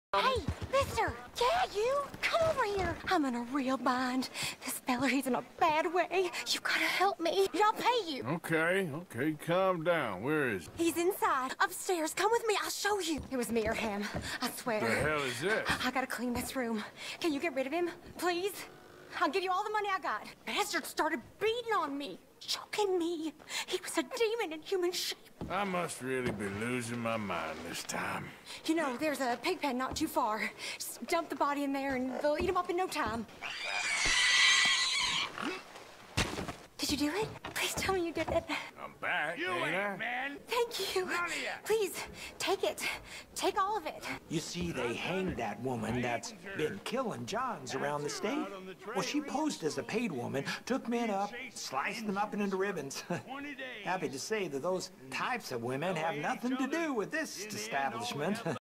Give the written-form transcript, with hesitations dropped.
Hey, mister! Yeah, you! Come over here! I'm in a real bind. This fella, he's in a bad way. You gotta help me. I'll pay you. Okay, calm down. Where is he? He's inside. Upstairs. Come with me. I'll show you. It was me or him. I swear. The hell is this? I gotta clean this room. Can you get rid of him, please? I'll give you all the money I got. Bastard started beating on me, choking me. He was a demon in human shape. I must really be losing my mind this time. You know, there's a pig pen not too far. Just dump the body in there and they'll eat him up in no time. Did you do it? Please tell me you did it. I'm back, You ain't I? ain't, man. Thank you. None of ya. Please, take it. Take all of it. You see, they hanged that woman that's been killing Johns around the state. Well, she posed as a paid woman, took men up, sliced them up into ribbons. Happy to say that those types of women have nothing to do with this establishment.